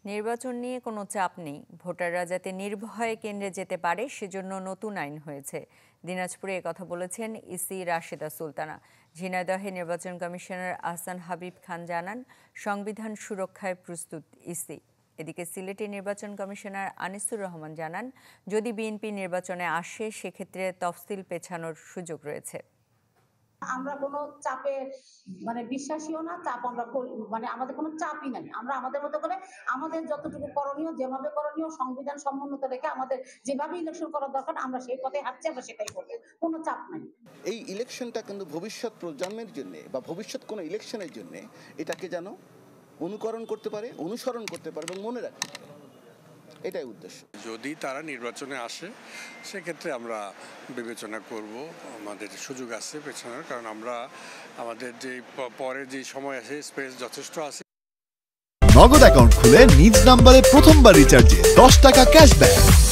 নির্বাচন নিয়ে কোনো চাপ নেই, ভোটাররা যাতে নির্ভয়ে কেন্দ্রে যেতে পারে সেজন্য নতুন আইন হয়েছে। দিনাজপুরে একথা বলেছেন ইসি রাশেদা সুলতানা। ঝিনাইদহে নির্বাচন কমিশনার আহসান হাবিব খান জানান, সংবিধান সুরক্ষায় প্রস্তুত ইসি। এদিকে সিলেটে নির্বাচন কমিশনার আনিসুর রহমান জানান, যদি বিএনপি নির্বাচনে আসে সেক্ষেত্রে তফসিল পেছানোর সুযোগ রয়েছে। আমরা কোনো চাপে বিশ্বাসীও না, চাপ আমরা আমাদের কোনো চাপই নাই। আমরা আমাদের মতো করে আমাদের যতটুকু করণীয়, যেভাবে করণীয় সংবিধান সমুন্নত রেখে আমাদের যেভাবে ইলেকশন করা দরকার আমরা সেই পথে হাঁটছি, আমরা সেটাই করব, কোনো চাপ নাই। এই ইলেকশনটা কিন্তু ভবিষ্যৎ প্রজন্মের জন্য বা ভবিষ্যৎ কোনো ইলেকশনের জন্য এটাকে যেন অনুকরণ করতে পারে, অনুসরণ করতে পারে এবং মনে রাখতে পারে, এটাই উদ্দেশ্য। যদি তারা নির্বাচনে আসে সেক্ষেত্রে আমরা বিবেচনা করব, আমাদের সুযোগ আছে পেছানোর, কারণ আমরা আমাদের যে পরে যে সময় আছে স্পেস যথেষ্ট আছে। নগদ অ্যাকাউন্ট খুলে নিজ নাম্বারে প্রথমবার রিচার্জে 10 টাকা ক্যাশব্যাক।